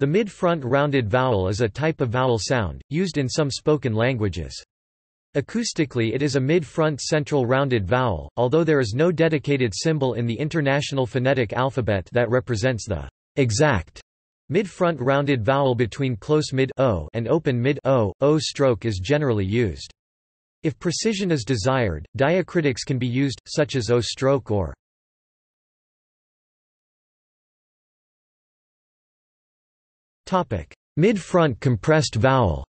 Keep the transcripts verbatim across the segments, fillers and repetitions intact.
The mid-front rounded vowel is a type of vowel sound, used in some spoken languages. Acoustically it is a mid-front central rounded vowel, although there is no dedicated symbol in the International Phonetic Alphabet that represents the exact mid-front rounded vowel between close mid-o and open mid-o. O stroke is generally used. If precision is desired, diacritics can be used, such as O stroke or mid-front compressed vowel.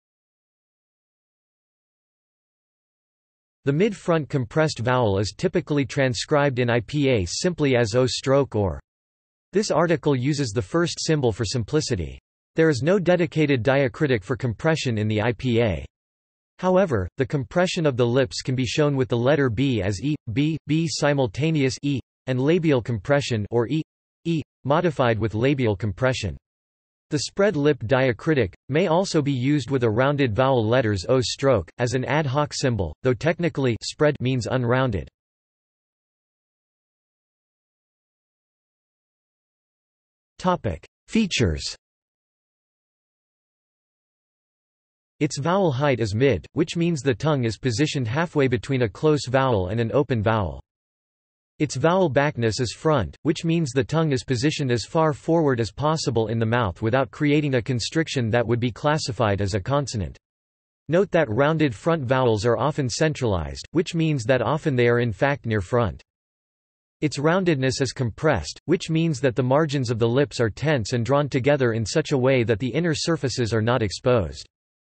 The mid-front compressed vowel is typically transcribed in I P A simply as O stroke or. This article uses the first symbol for simplicity. There is no dedicated diacritic for compression in the I P A. However, the compression of the lips can be shown with the letter B as E, B, B simultaneous E, and labial compression or E, E, modified with labial compression. The spread lip diacritic may also be used with a rounded vowel letters O stroke as an ad hoc symbol, though technically spread means unrounded. Topic: Features. Its vowel height is mid, which means the tongue is positioned halfway between a close vowel and an open vowel. Its vowel backness is front, which means the tongue is positioned as far forward as possible in the mouth without creating a constriction that would be classified as a consonant. Note that rounded front vowels are often centralized, which means that often they are in fact near front. Its roundedness is compressed, which means that the margins of the lips are tense and drawn together in such a way that the inner surfaces are not exposed.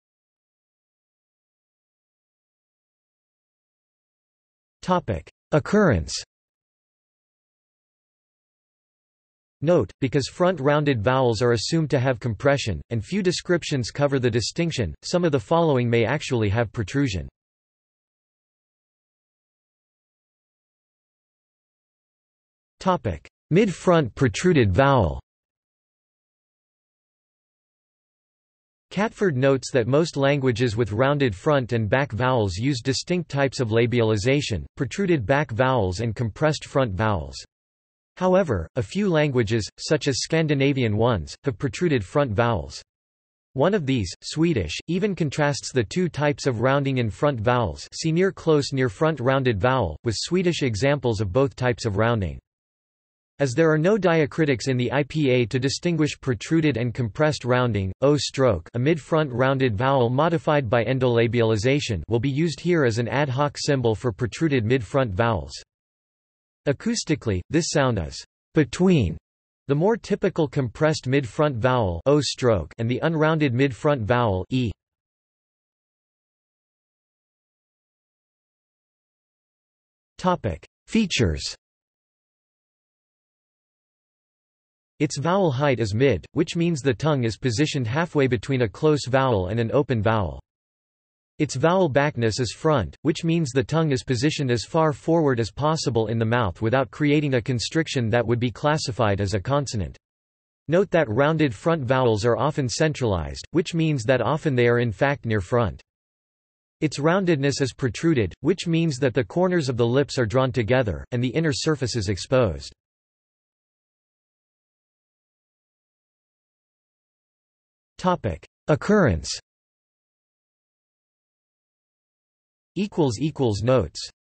Occurrence. Note, because front rounded vowels are assumed to have compression, and few descriptions cover the distinction, some of the following may actually have protrusion. Mid-front protruded vowel. Catford notes that most languages with rounded front and back vowels use distinct types of labialization, protruded back vowels and compressed front vowels. However, a few languages, such as Scandinavian ones, have protruded front vowels. One of these, Swedish, even contrasts the two types of rounding in front vowels, see near close near front rounded vowel, with Swedish examples of both types of rounding. As there are no diacritics in the I P A to distinguish protruded and compressed rounding, O stroke, a mid-front rounded vowel modified by endolabialization, will be used here as an ad hoc symbol for protruded mid-front vowels. Acoustically, this sound is between the more typical compressed mid-front vowel O stroke and the unrounded mid-front vowel E. Topic: Features. Its vowel height is mid, which means the tongue is positioned halfway between a close vowel and an open vowel. Its vowel backness is front, which means the tongue is positioned as far forward as possible in the mouth without creating a constriction that would be classified as a consonant. Note that rounded front vowels are often centralized, which means that often they are in fact near front. Its roundedness is protruded, which means that the corners of the lips are drawn together, and the inner surface is exposed. Occurrence. Notes